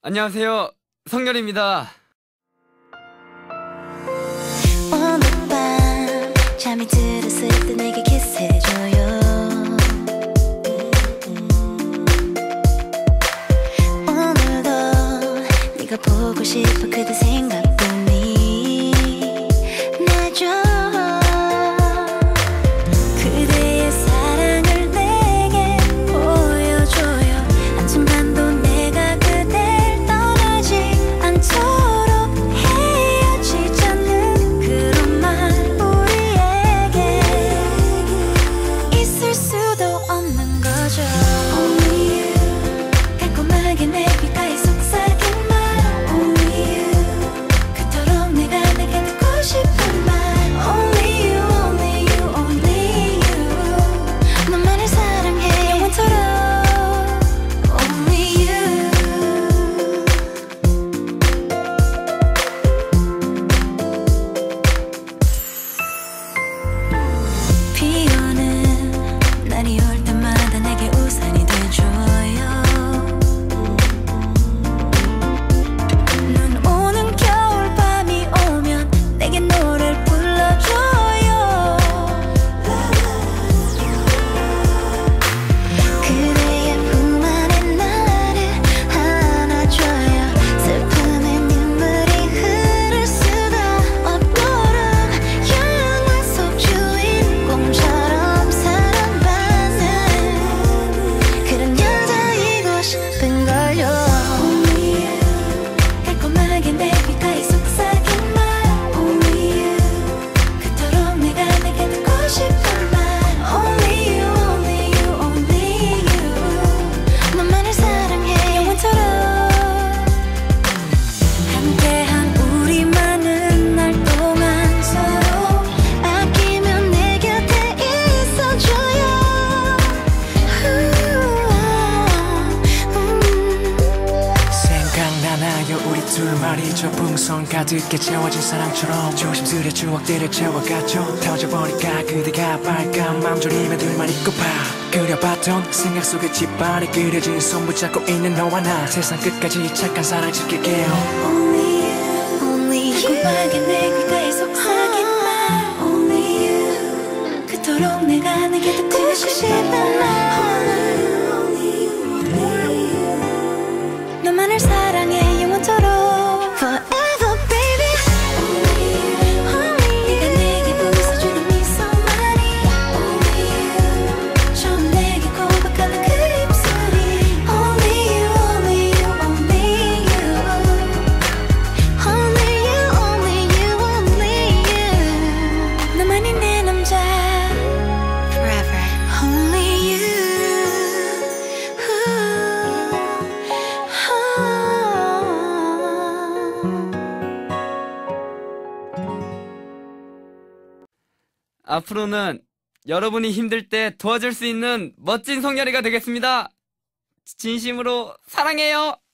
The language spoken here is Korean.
안녕하세요, 성열입니다. 오늘 밤 잠이 들었을 때 내게 키스해줘요. 오늘도 네가 보고 싶어 그대 생각뿐이 나죠. 그대의 사랑을 내게 보여줘요. 한순간도 내가 그댈 떠나지 않도록 헤어지자는 그런 말 우리에게 있을 수도 없는 거죠. Only you 달콤하게 내 귓가에 속삭인 말 Only you 그토록 내가 내게 듣고 싶은 말 Only you, only you, only you 너만을 사랑해 영원토록 Only you 비 오는 날이 올 때마다 내게 우산이 돼줘요. 눈 오는 겨울밤이 오면 내게 노래를 불러줘요. 그대의 품 안에 나를 안아줘요. 슬픔에 눈물이 흐를 수도 없도록 영화 속 주인공처럼 사랑받는 그런 여자이고 싶은걸요. Only you 달콤하게 내 귓가에 속삭인 말 Only you 그토록 내가 내게 듣고 싶은 말 Only you, only you, only you 너만을 사랑해 영원토록 함께한 우리 많은 날 동안 서로 아끼며 내 곁에 있어줘요. 생각나나요 우리 둘 말이죠. 풍선 가득히 채워진 사랑처럼 조심스레 추억들을 채워갔죠. 터져버릴까 그대가 빨간 맘 졸이며 둘만 있고파 그려봤던 생각 속에 깃발이 그려진 손 붙잡고 있는 너와 나 세상 끝까지 착한 사랑 지킬게요. Only you, only you 달콤하게 내 귓가에 속삭인 말 Only you 그토록 내가 내게 듣고 싶은 말 Only you 너만을 사랑해 영원토록 Forever baby Only you 네가 내게 웃어주는 미소만이 Only you 처음 내게 고백하는 그 입술이 Only you, only you, only you Only you, only you, only you 너만이 내 남자 Forever Only you 앞으로는 여러분이 힘들 때 도와줄 수 있는 멋진 성열이가 되겠습니다. 진심으로 사랑해요.